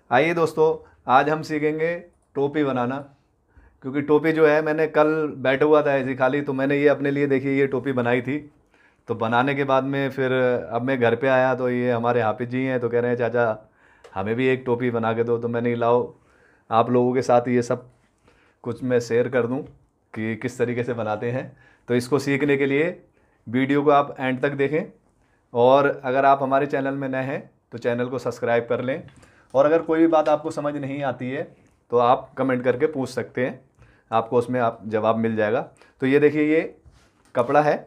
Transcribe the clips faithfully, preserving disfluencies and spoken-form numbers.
आइए दोस्तों, आज हम सीखेंगे टोपी बनाना। क्योंकि टोपी जो है, मैंने कल बैठा हुआ था ऐसी खाली, तो मैंने ये अपने लिए देखिए ये टोपी बनाई थी। तो बनाने के बाद में फिर अब मैं घर पे आया तो ये हमारे हाफिज जी हैं, तो कह रहे हैं चाचा हमें भी एक टोपी बना के दो। तो मैंने लाओ आप लोगों के साथ ये सब कुछ मैं शेयर कर दूं कि किस तरीके से बनाते हैं। तो इसको सीखने के लिए वीडियो को आप एंड तक देखें। और अगर आप हमारे चैनल में नए हैं तो चैनल को सब्सक्राइब कर लें। और अगर कोई भी बात आपको समझ नहीं आती है तो आप कमेंट करके पूछ सकते हैं, आपको उसमें आप जवाब मिल जाएगा। तो ये देखिए ये कपड़ा है,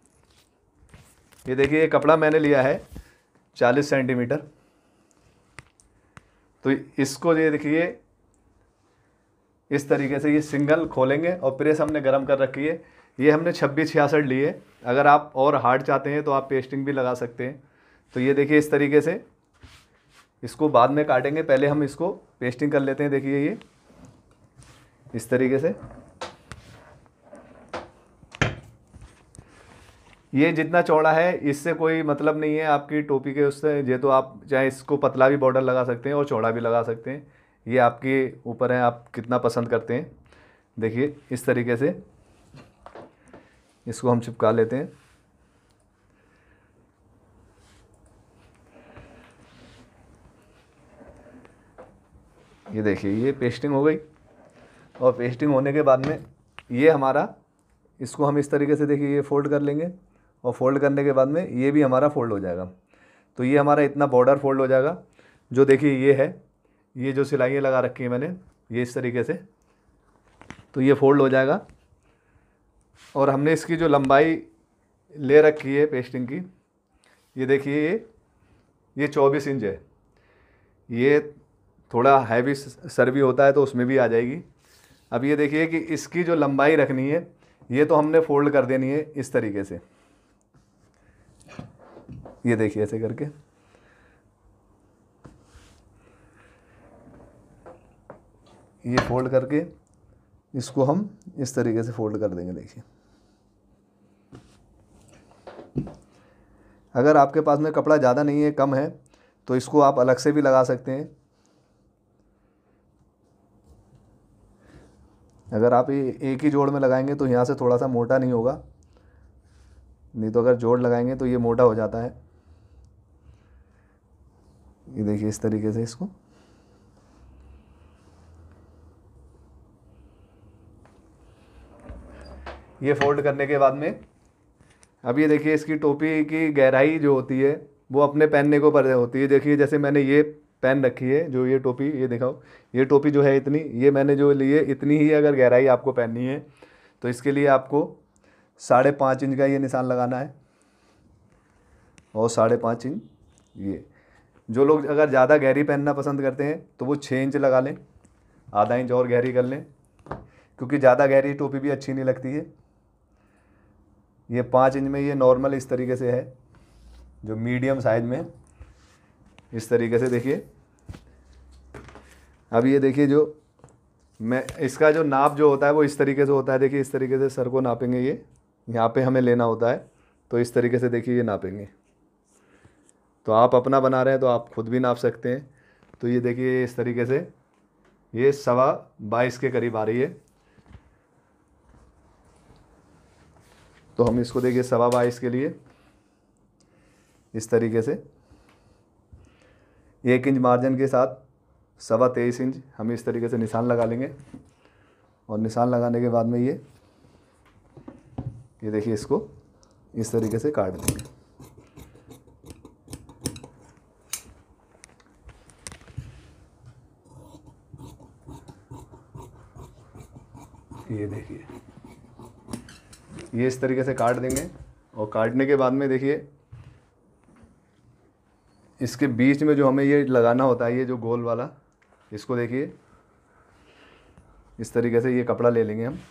ये देखिए ये कपड़ा मैंने लिया है चालीस सेंटीमीटर। तो इसको ये देखिए इस तरीके से ये सिंगल खोलेंगे और प्रेस हमने गर्म कर रखी है। ये हमने छब्बीस छियासठ ली है। अगर आप और हार्ड चाहते हैं तो आप पेस्टिंग भी लगा सकते हैं। तो ये देखिए इस तरीके से इसको बाद में काटेंगे, पहले हम इसको पेस्टिंग कर लेते हैं। देखिए ये इस तरीके से ये जितना चौड़ा है इससे कोई मतलब नहीं है आपकी टोपी के उससे। ये तो आप चाहे इसको पतला भी बॉर्डर लगा सकते हैं और चौड़ा भी लगा सकते हैं, ये आपके ऊपर है आप कितना पसंद करते हैं। देखिए इस तरीके से इसको हम चिपका लेते हैं। ये देखिए ये पेस्टिंग हो गई। और पेस्टिंग होने के बाद में ये हमारा, इसको हम इस तरीके से देखिए ये फोल्ड कर लेंगे। और फोल्ड करने के बाद में ये भी हमारा फोल्ड हो जाएगा। तो ये हमारा इतना बॉर्डर फोल्ड हो जाएगा। जो देखिए ये है, ये जो सिलाइयाँ लगा रखी है मैंने, ये इस तरीके से, तो ये फोल्ड हो जाएगा। और हमने इसकी जो लंबाई ले रखी है पेस्टिंग की, ये देखिए ये ये चौबीस इंच है। ये थोड़ा हैवी सर भी होता है तो उसमें भी आ जाएगी। अब ये देखिए कि इसकी जो लंबाई रखनी है ये तो हमने फोल्ड कर देनी है इस तरीके से। ये देखिए ऐसे करके ये फोल्ड करके इसको हम इस तरीके से फोल्ड कर देंगे। देखिए अगर आपके पास में कपड़ा ज़्यादा नहीं है, कम है, तो इसको आप अलग से भी लगा सकते हैं। अगर आप ये एक ही जोड़ में लगाएंगे तो यहाँ से थोड़ा सा मोटा नहीं होगा, नहीं तो अगर जोड़ लगाएंगे तो ये मोटा हो जाता है। ये देखिए इस तरीके से इसको ये फोल्ड करने के बाद में अब ये देखिए इसकी टोपी की गहराई जो होती है वो अपने पहनने के ऊपर होती है। देखिए जैसे मैंने ये पहन रखी है जो ये टोपी, ये दिखाओ, ये टोपी जो है इतनी, ये मैंने जो ली है इतनी ही अगर गहराई आपको पहननी है तो इसके लिए आपको साढ़े पाँच इंच का ये निशान लगाना है। और साढ़े पाँच इंच ये, जो लोग अगर ज़्यादा गहरी पहनना पसंद करते हैं तो वो छः इंच लगा लें, आधा इंच और गहरी कर लें, क्योंकि ज़्यादा गहरी टोपी भी अच्छी नहीं लगती है। ये पाँच इंच में ये नॉर्मल इस तरीके से है, जो मीडियम साइज में इस तरीके से। देखिए अब ये देखिए जो मैं इसका जो नाप जो होता है वो इस तरीके से होता है। देखिए इस तरीके से सर को नापेंगे, ये यहाँ पे हमें लेना होता है, तो इस तरीके से देखिए ये नापेंगे। तो आप अपना बना रहे हैं तो आप खुद भी नाप सकते हैं। तो ये देखिए इस तरीके से ये सवा बाईस के करीब आ रही है। तो हम इसको देखिए सवा बाईस के लिए इस तरीके से एक इंच मार्जिन के साथ सवा तेईस इंच हम इस तरीके से निशान लगा लेंगे। और निशान लगाने के बाद में ये ये देखिए इसको इस तरीके से काट देंगे। ये देखिए ये इस तरीके से काट देंगे। और काटने के बाद में देखिए इसके बीच में जो हमें ये लगाना होता है, ये जो गोल वाला, इसको देखिए इस तरीके से ये कपड़ा ले लेंगे हम।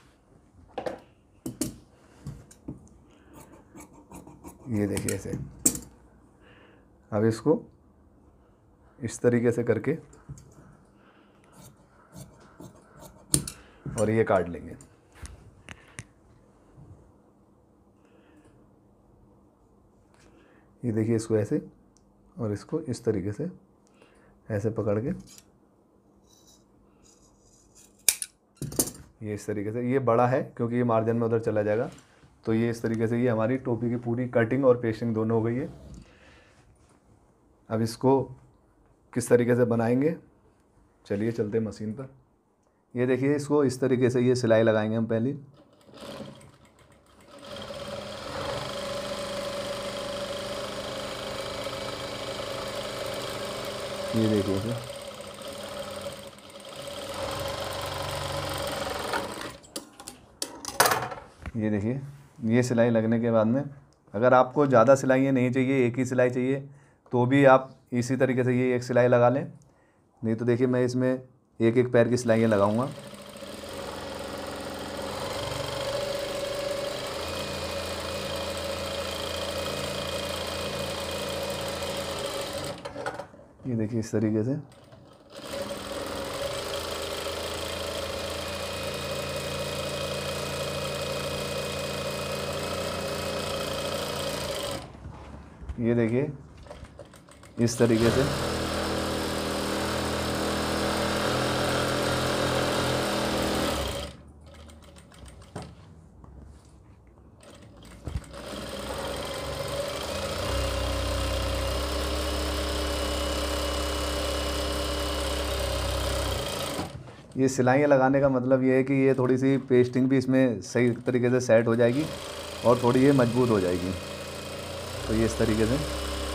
ये देखिए ऐसे, अब इसको इस तरीके से करके और ये काट लेंगे। ये देखिए इसको ऐसे और इसको इस तरीके से ऐसे पकड़ के ये इस तरीके से, ये बड़ा है क्योंकि ये मार्जिन में उधर चला जाएगा। तो ये इस तरीके से ये हमारी टोपी की पूरी कटिंग और पेस्टिंग दोनों हो गई है। अब इसको किस तरीके से बनाएंगे, चलिए चलते हैं मशीन पर। ये देखिए, इसको इस तरीके से ये सिलाई लगाएंगे हम पहले। ये देखिए इसे, ये देखिए, ये सिलाई लगने के बाद में अगर आपको ज़्यादा सिलाइयाँ नहीं चाहिए, एक ही सिलाई चाहिए, तो भी आप इसी तरीके से ये एक सिलाई लगा लें। नहीं तो देखिए मैं इसमें एक एक पैर की सिलाइयाँ लगाऊंगा। ये देखिए इस तरीके से। ये देखिए इस तरीके से। ये सिलाइयाँ लगाने का मतलब ये है कि ये थोड़ी सी पेस्टिंग भी इसमें सही तरीके से सेट हो जाएगी और थोड़ी ये मजबूत हो जाएगी। तो ये इस तरीके से।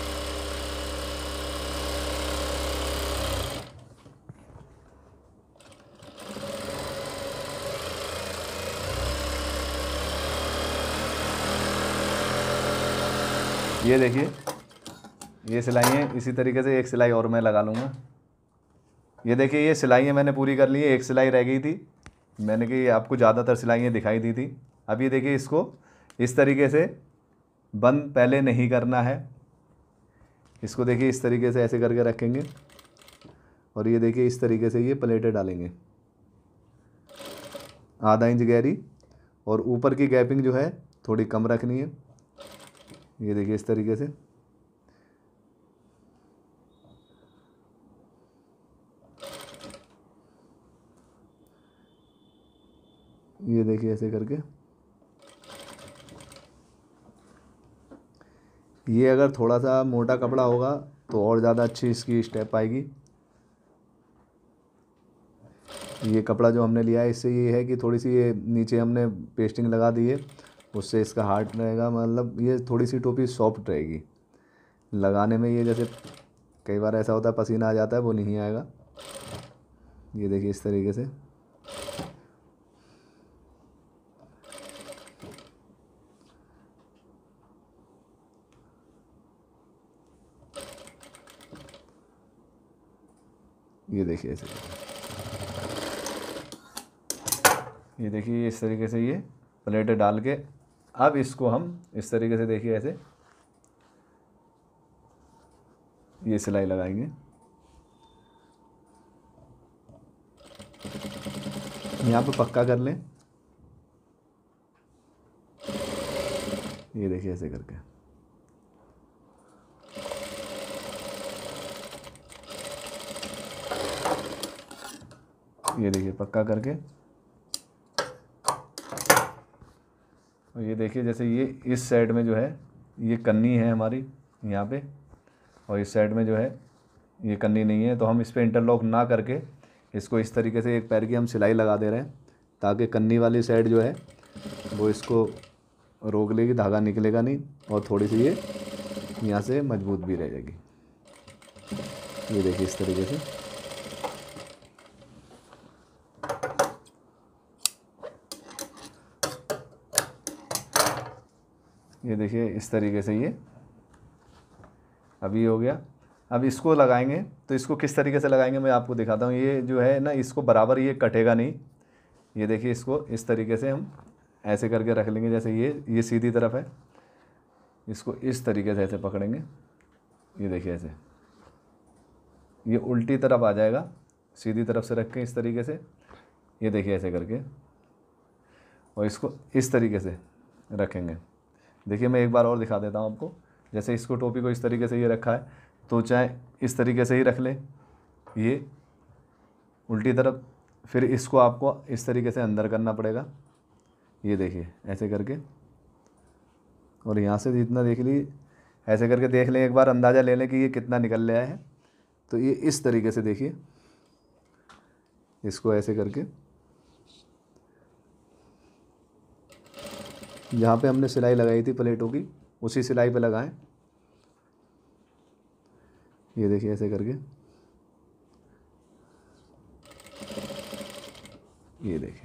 ये देखिए, ये सिलाइयाँ इसी तरीके से एक सिलाई और मैं लगा लूँगा। ये देखिए, ये सिलाइयाँ मैंने पूरी कर ली है, एक सिलाई रह गई थी। मैंने कि आपको ज़्यादातर सिलाइयाँ दिखाई दी थी। अब ये देखिए, इसको इस तरीके से बंद पहले नहीं करना है। इसको देखिए इस तरीके से ऐसे करके रखेंगे और ये देखिए इस तरीके से ये प्लेटें डालेंगे, आधा इंच गहरी, और ऊपर की गैपिंग जो है थोड़ी कम रखनी है। ये देखिए इस तरीके से। ये देखिए ऐसे करके। ये अगर थोड़ा सा मोटा कपड़ा होगा तो और ज़्यादा अच्छी इसकी स्टेप आएगी। ये कपड़ा जो हमने लिया है इससे ये है कि थोड़ी सी ये नीचे हमने पेस्टिंग लगा दी है, उससे इसका हार्ड रहेगा, मतलब ये थोड़ी सी टोपी सॉफ्ट रहेगी लगाने में। ये जैसे कई बार ऐसा होता है पसीना आ जाता है, वो नहीं आएगा। ये देखिए इस तरीके से। ये देखिए ऐसे। ये देखिए इस तरीके से ये प्लेटें डाल के अब इसको हम इस तरीके से देखिए ऐसे ये सिलाई लगाएंगे। यहाँ पे पक्का कर लें। ये देखिए ऐसे करके। ये देखिए पक्का करके। और ये देखिए जैसे ये इस साइड में जो है ये कन्नी है हमारी यहाँ पे, और इस साइड में जो है ये कन्नी नहीं है, तो हम इस पर इंटरलॉक ना करके इसको इस तरीके से एक पैर की हम सिलाई लगा दे रहे हैं, ताकि कन्नी वाली साइड जो है वो इसको रोक लेगी, धागा निकलेगा नहीं, और थोड़ी सी ये यहाँ से मजबूत भी रह जाएगी। ये देखिए इस तरीके से। ये देखिए इस तरीके से ये अभी हो गया। अब इसको लगाएंगे, तो इसको किस तरीके से लगाएंगे मैं आपको दिखाता हूँ। ये जो है ना, इसको बराबर ये कटेगा नहीं। ये देखिए इसको इस तरीके से हम ऐसे करके रख लेंगे, जैसे ये ये सीधी तरफ है, इसको इस तरीके से ऐसे पकड़ेंगे। ये देखिए ऐसे ये उल्टी तरफ आ जाएगा, सीधी तरफ से रख के इस तरीके से। ये देखिए ऐसे करके, और इसको इस तरीके से रखेंगे। देखिए मैं एक बार और दिखा देता हूँ आपको। जैसे इसको टोपी को इस तरीके से ये रखा है, तो चाहे इस तरीके से ही रख ले, ये उल्टी तरफ, फिर इसको आपको इस तरीके से अंदर करना पड़ेगा, ये देखिए ऐसे करके, और यहाँ से जितना देख ली ऐसे करके देख लें, एक बार अंदाज़ा ले लें कि ये कितना निकल रहा है। तो ये इस तरीके से देखिए, इसको ऐसे करके जहाँ पे हमने सिलाई लगाई थी प्लेटों की उसी सिलाई पे लगाएं, ये देखिए ऐसे करके, ये देखिए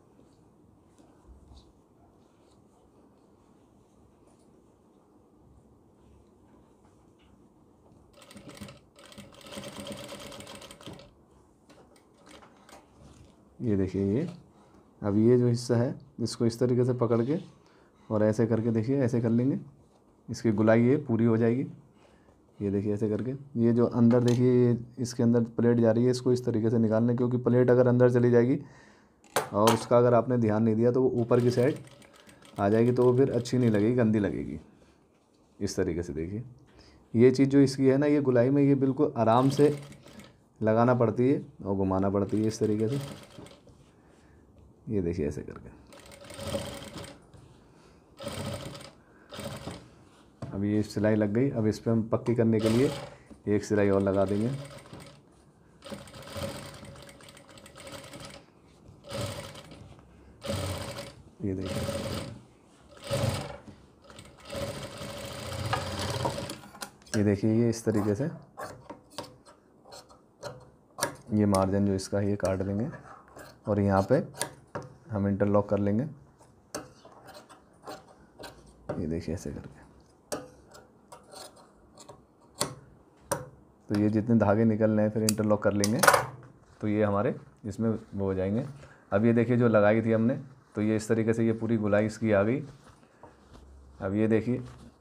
ये देखिए ये अब ये जो हिस्सा है इसको इस तरीके से पकड़ के और ऐसे करके देखिए, ऐसे कर लेंगे, इसकी गुलाई ये पूरी हो जाएगी। ये देखिए ऐसे करके, ये जो अंदर देखिए ये इसके अंदर प्लेट जा रही है, इसको इस तरीके से निकालना, क्योंकि प्लेट अगर अंदर चली जाएगी और उसका अगर आपने ध्यान नहीं दिया तो वो ऊपर की साइड आ जाएगी, तो वो फिर अच्छी नहीं लगेगी, गंदी लगेगी। इस तरीके से देखिए ये चीज़ जो इसकी है ना, ये गुलाई में ये बिल्कुल आराम से लगाना पड़ती है और घुमाना पड़ती है इस तरीके से। ये देखिए ऐसे करके, अब ये सिलाई लग गई। अब इस पर हम पक्की करने के लिए एक सिलाई और लगा देंगे। ये देखिए ये देखिए ये इस तरीके से ये मार्जिन जो इसका है ये काट देंगे और यहाँ पे हम इंटरलॉक कर लेंगे। ये देखिए ऐसे करके, तो ये जितने धागे निकल रहे हैं फिर इंटरलॉक कर लेंगे, तो ये हमारे इसमें वो हो जाएंगे। अब ये देखिए जो लगाई थी हमने, तो ये इस तरीके से ये पूरी गुलाई इसकी आ गई। अब ये देखिए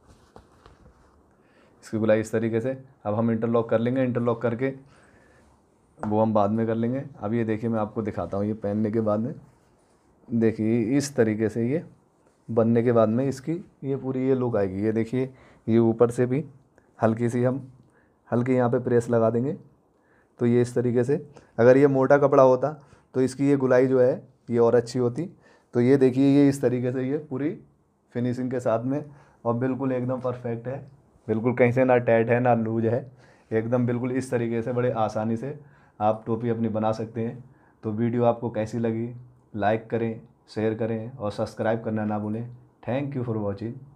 इसकी गुलाई इस तरीके से, अब हम इंटरलॉक कर लेंगे। इंटरलॉक करके वो हम बाद में कर लेंगे। अब ये देखिए मैं आपको दिखाता हूँ, ये पहनने के बाद में देखिए इस तरीके से ये बनने के बाद में इसकी ये पूरी ये लुक आएगी। ये देखिए ये ऊपर से भी हल्की सी हम हल्की यहाँ पे प्रेस लगा देंगे, तो ये इस तरीके से, अगर ये मोटा कपड़ा होता तो इसकी ये गुलाई जो है ये और अच्छी होती। तो ये देखिए ये इस तरीके से ये पूरी फिनिशिंग के साथ में, और बिल्कुल एकदम परफेक्ट है, बिल्कुल कहीं से ना टाइट है ना लूज है, एकदम बिल्कुल इस तरीके से बड़े आसानी से आप टोपी अपनी बना सकते हैं। तो वीडियो आपको कैसी लगी, लाइक करें, शेयर करें और सब्सक्राइब करना ना भूलें। Thank you for watching.